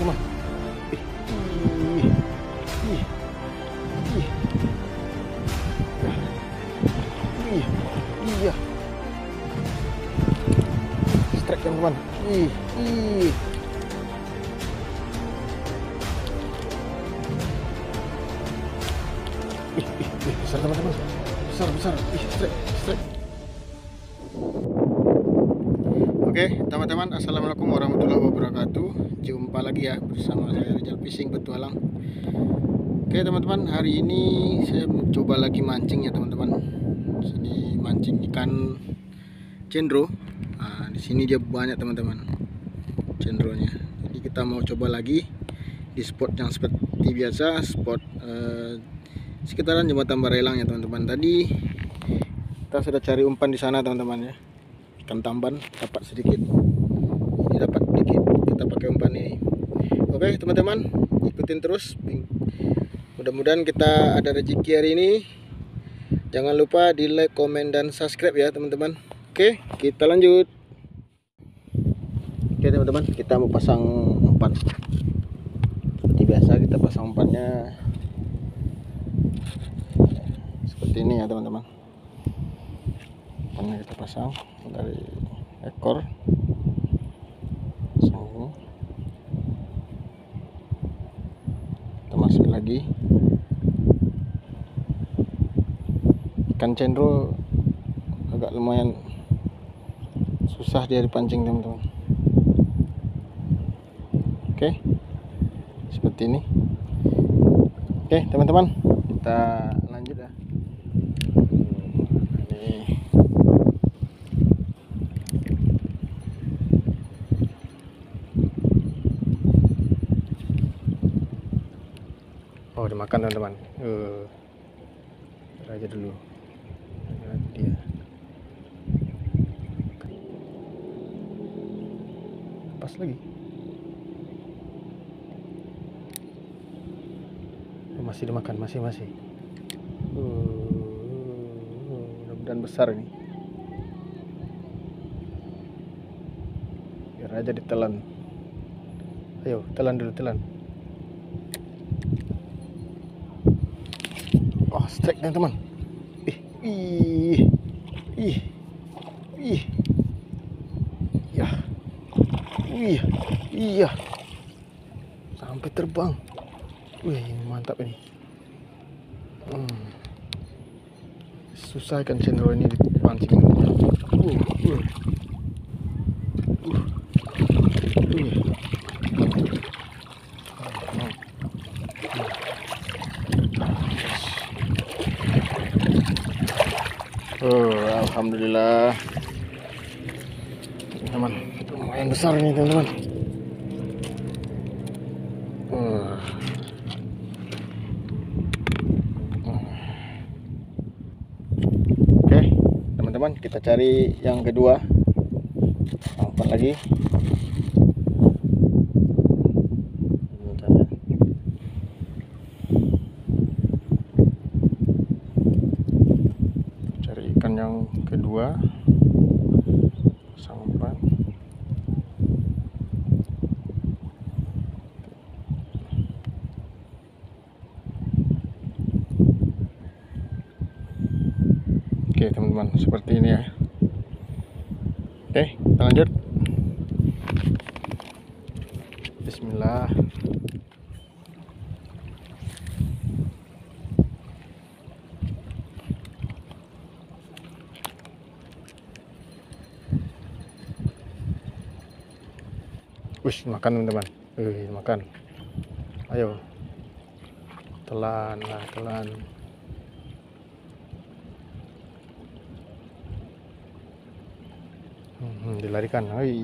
teman-teman. Ih, ih, ih, ih. Ih, iya. Strike teman-teman. Ih, ih. Besar teman-teman. Besar. Ih, strike. Oke, teman-teman, assalamualaikum warahmatullahi wabarakatuh. Jumpa lagi ya bersama saya Rizal Fishing Petualang. Oke, teman-teman, hari ini saya mencoba lagi mancing ya, teman-teman. Sini mancing ikan cendro. Nah, di sini dia banyak, teman-teman, cendronya. Jadi kita mau coba lagi di spot yang seperti biasa, spot sekitaran Jembatan Barelang ya, teman-teman. Tadi kita sudah cari umpan di sana, teman-teman ya. Ikan tamban dapat sedikit. Ini dapat sedikit. Kita pakai umpan ini. Oke, teman-teman, ikutin terus. Mudah-mudahan kita ada rezeki hari ini. Jangan lupa di like, komen, dan subscribe ya, teman-teman. Oke, kita lanjut. Oke, teman-teman, kita mau pasang umpan. Seperti biasa kita pasang umpannya seperti ini ya, teman-teman. Umpannya kita pasang dari ekor. Pasang ini. Kita masuk lagi. Ikan cendro agak lumayan susah dia dipancing, teman-teman. Oke, seperti ini. Oke, teman-teman, kita lanjut ya. Ini oh, dimakan, teman-teman. Aja dulu. Dia pas lagi. Masih dimakan, masih. Mudah-mudahan besar ini. Biar aja ditelan. Ayo, telan dulu, telan. Oh, strike, teman-teman. Ih. Ya. Iya. Sampai terbang. Wih, mantap ini. Susah ikan cendro ini dipancing. Alhamdulillah, teman, lumayan besar ini, teman-teman. Oke, teman-teman, kita cari yang kedua. Umpan lagi. Cari ikan yang kedua. Pasang umpan. Oke, teman-teman, seperti ini ya. Oke, kita lanjut. Bismillah. Wih, makan, teman-teman. Makan. Ayo. Telan. Dilarikan.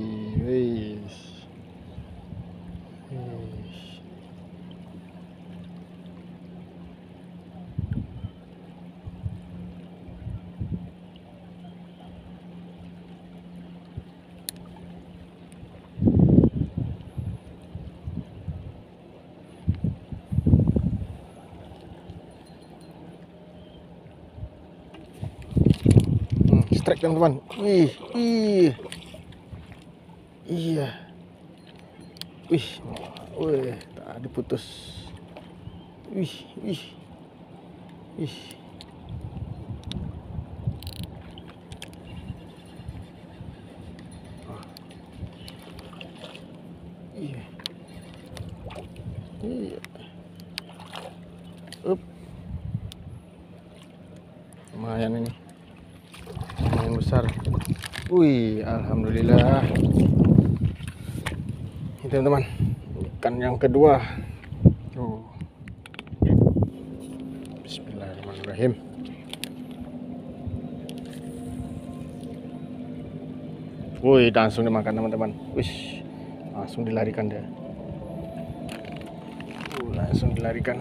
Strike, teman-teman. Iya. Wih, wih, tadi putus. Wih, wih, wih. Iya. Iya. Up. Lumayan ini. Lumayan besar. Wih, alhamdulillah. Ini teman-teman, ikan yang kedua. Oh. Bismillahirrahmanirrahim. Wih, langsung dimakan teman-teman. Wih, langsung dilarikan dia. Langsung dilarikan.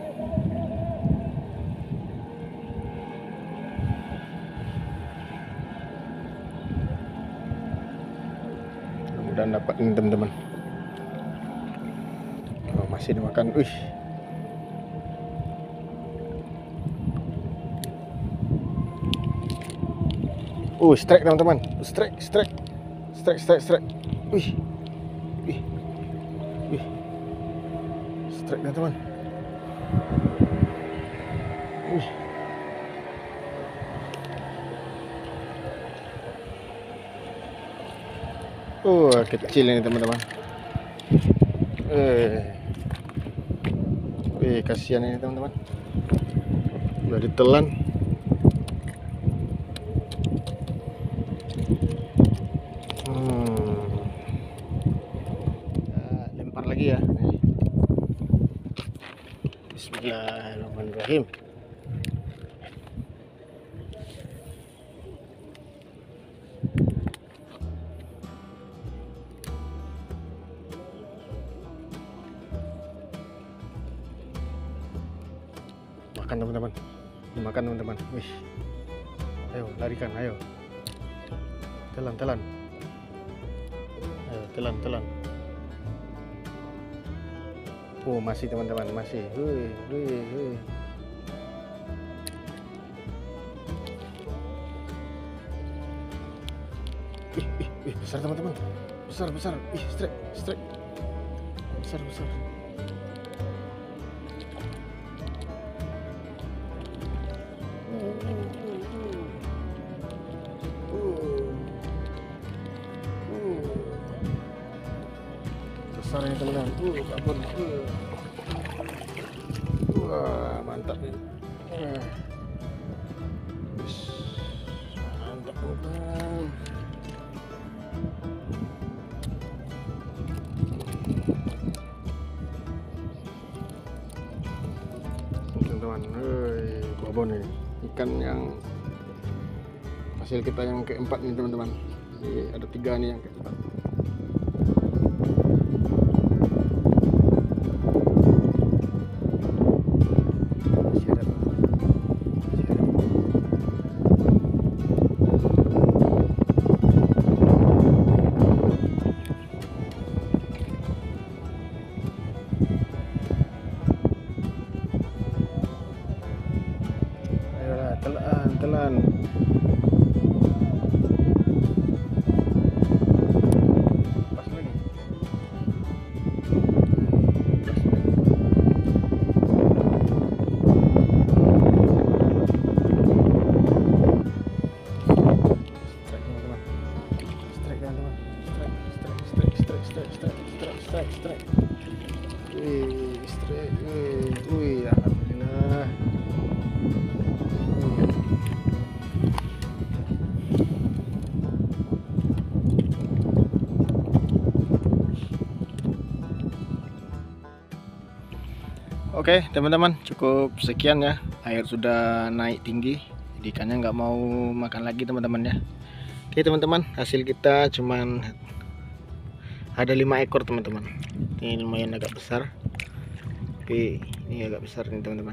Mudah-mudahan dapat ini teman-teman. Oh, masih dimakan. Wih. Strike teman-teman. Strike. Wih. Wih. Wih. Strike teman-teman. Wih. Kecil ini teman-teman. Kasihan ini teman-teman. Udah ditelan. Lempar lagi ya. Bismillahirrahmanirrahim. Makan teman-teman, dimakan teman-teman. Wih, ayo larikan, ayo, telan, ayo telan. Oh, masih teman-teman, masih. Wih. Ih, besar teman-teman, besar. Ih, strike, besar. Besar ini teman-teman. Kabur. Wah, mantap ini. Mantap teman-teman. Teman-teman, babon ini ikan yang hasil kita yang keempat nih teman-teman. Ini ada 3 nih yang keempat. Telan. Pas lagi. Strike. Wih, alhamdulillah. Oke teman-teman, cukup sekian ya. Air sudah naik tinggi, jadi ikannya nggak mau makan lagi teman-teman ya. Oke teman-teman, hasil kita cuman ada 5 ekor teman-teman. Ini lumayan agak besar. Oke, ini agak besar nih teman-teman.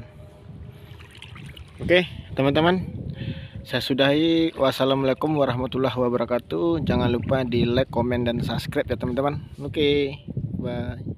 Oke teman-teman, saya sudahi. Wassalamualaikum warahmatullahi wabarakatuh. Jangan lupa di like, komen, dan subscribe ya teman-teman. Oke, bye.